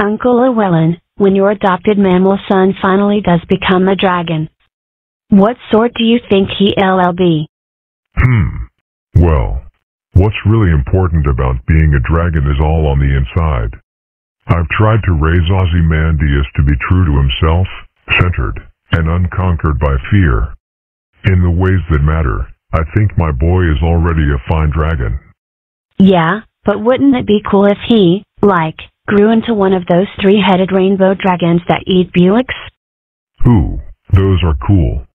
Uncle Llewellyn, when your adopted mammal son finally does become a dragon, what sort do you think he'll be? Well, what's really important about being a dragon is all on the inside. I've tried to raise Ozymandias to be true to himself, centered, and unconquered by fear. In the ways that matter, I think my boy is already a fine dragon. Yeah, but wouldn't it be cool if he, grew into one of those three-headed rainbow dragons that eat Buicks? Ooh, those are cool.